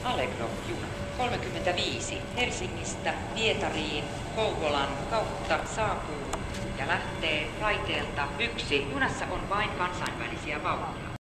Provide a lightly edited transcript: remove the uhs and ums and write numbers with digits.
Allegro-juna 35 Helsingistä Pietariin Kouvolan kautta saapuu ja lähtee raiteelta 1. Junassa on vain kansainvälisiä vaunuja.